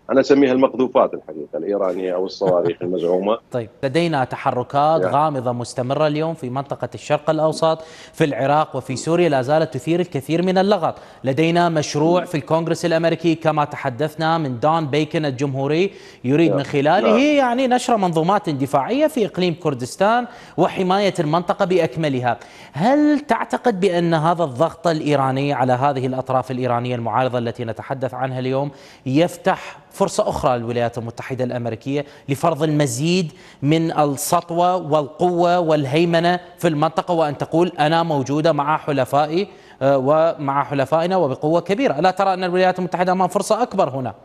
أنا أسميها المقذوفات الحقيقة الإيرانية أو الصواريخ المزعومة. طيب، لدينا تحركات يعني غامضة مستمرة اليوم في منطقة الشرق الأوسط، في العراق وفي سوريا، لا زالت تثير الكثير من اللغط. لدينا مشروع في الكونغرس الأمريكي كما تحدثنا من دون بيكن الجمهوري، يريد من خلاله نعم. يعني نشر منظومات دفاعية في إقليم كردستان وحماية المنطقة بأكملها. هل تعتقد بأن هذا الضغط الإيراني على هذه الأطراف الإيرانية المعارضة التي نتحدث عنها اليوم يفتح فرصة أخرى للولايات المتحدة الأمريكية لفرض المزيد من السطوة والقوة والهيمنة في المنطقة، وأن تقول أنا موجودة مع حلفائي ومع حلفائنا وبقوة كبيرة؟ ألا ترى أن الولايات المتحدة أمام فرصة أكبر هنا؟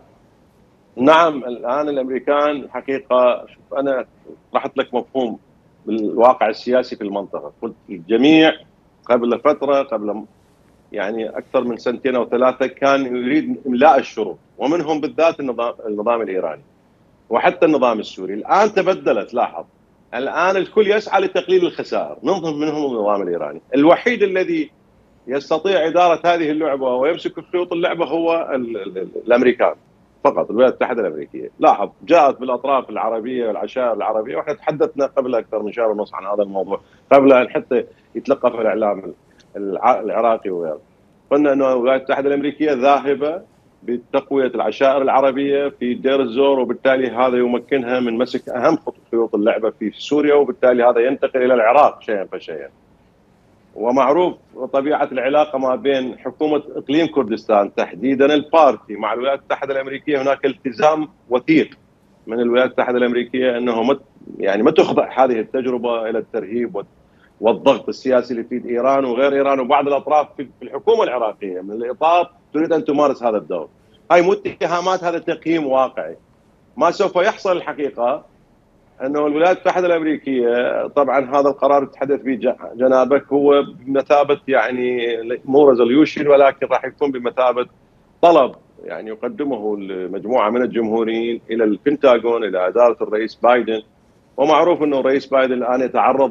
نعم، الآن الأمريكان حقيقة، شوف أنا طرحت لك مفهوم بالواقع السياسي في المنطقة. قلت الجميع قبل فترة، قبل يعني أكثر من سنتين أو ثلاثة، كان يريد إملاء الشروط، ومنهم بالذات النظام الإيراني وحتى النظام السوري. الآن تبدلت، لاحظ، الآن الكل يسعى لتقليل الخسائر، منهم النظام الإيراني. الوحيد الذي يستطيع إدارة هذه اللعبة ويمسك خيوط اللعبة هو الأمريكان فقط، الولايات المتحدة الأمريكية. لاحظ، جاءت بالأطراف العربية والعشائر العربية، وإحنا تحدثنا قبل أكثر من شهر ونص عن هذا الموضوع قبل أن حتى يتلقف الإعلام العراقي وغيره. قلنا أن الولايات المتحدة الأمريكية ذاهبة بتقوية العشائر العربية في دير الزور، وبالتالي هذا يمكنها من مسك أهم خيوط اللعبة في سوريا، وبالتالي هذا ينتقل إلى العراق شيئا فشيئا. ومعروف طبيعة العلاقة ما بين حكومة إقليم كردستان تحديدا البارتي مع الولايات المتحدة الأمريكية. هناك التزام وثيق من الولايات المتحدة الأمريكية أنه ما تخضع هذه التجربة إلى الترهيب والضغط السياسي اللي في إيران وغير إيران وبعض الأطراف في الحكومة العراقية من الإطار تريد أن تمارس هذا الدور. هاي مو اتهامات، هذا تقييم واقعي. ما سوف يحصل الحقيقة انه الولايات المتحده الامريكيه، طبعا هذا القرار تحدث به جنابك، هو بمثابه يعني مو ريزوليوشن، ولكن راح يكون بمثابه طلب يعني يقدمه المجموعه من الجمهوريين الى البنتاغون، الى اداره الرئيس بايدن. ومعروف انه الرئيس بايدن الان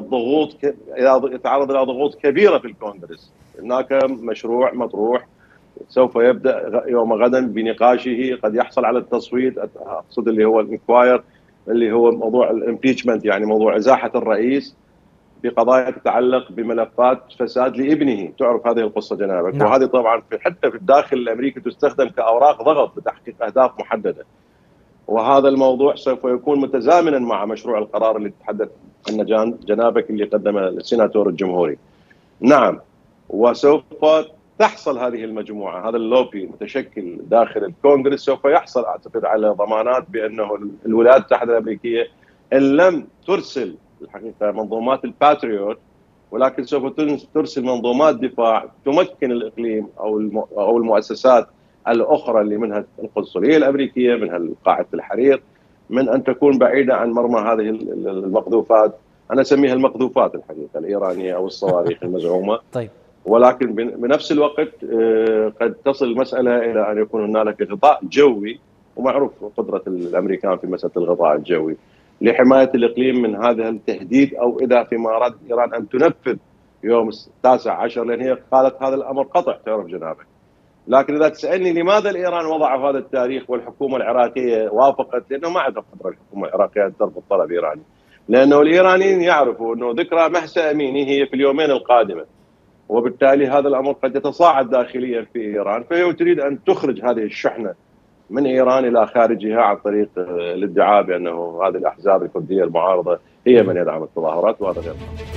يتعرض الى ضغوط كبيره في الكونغرس. هناك مشروع مطروح سوف يبدا يوم غدا بنقاشه، قد يحصل على التصويت، اقصد اللي هو الانكواير، اللي هو موضوع الامبيتشمنت، يعني موضوع ازاحه الرئيس بقضايا تتعلق بملفات فساد لابنه. تعرف هذه القصه جنابك، نعم. وهذه طبعا حتى في الداخل الامريكي تستخدم كاوراق ضغط لتحقيق اهداف محدده. وهذا الموضوع سوف يكون متزامنا مع مشروع القرار اللي تحدث عنه جنابك، اللي قدمه السيناتور الجمهوري. نعم، وسوف تحصل هذه المجموعه، هذا اللوبي المتشكل داخل الكونغرس، سوف يحصل اعتقد على ضمانات بانه الولايات المتحده الامريكيه ان لم ترسل الحقيقه منظومات الباتريوت، ولكن سوف ترسل منظومات دفاع تمكن الاقليم او المؤسسات الاخرى اللي منها القنصليه الامريكيه، منها قاعده الحرير، من ان تكون بعيده عن مرمى هذه المقذوفات. انا اسميها المقذوفات الحقيقه الايرانيه او الصواريخ المزعومه. طيب. ولكن بنفس الوقت قد تصل المسألة إلى أن يكون هنالك غطاء جوي، ومعروف قدرة الأمريكان في مسألة الغطاء الجوي لحماية الإقليم من هذا التهديد، أو إذا فيما أراد إيران أن تنفذ يوم 19، لأن هي قالت هذا الأمر قطع، تعرف جنابك. لكن إذا تسألني لماذا الإيران وضعوا هذا التاريخ والحكومة العراقية وافقت، لأنه ما عندها قدرة الحكومة العراقية أن ترفض طلب إيراني، لأنه الإيرانيين يعرفوا أنه ذكرى مهسا أميني هي في اليومين القادمة، وبالتالي هذا الامر قد يتصاعد داخليا في ايران، فهي تريد ان تخرج هذه الشحنه من ايران الى خارجها عن طريق الادعاء بانه هذه الاحزاب الكرديه المعارضه هي من يدعم التظاهرات، وهذا غير صحيح.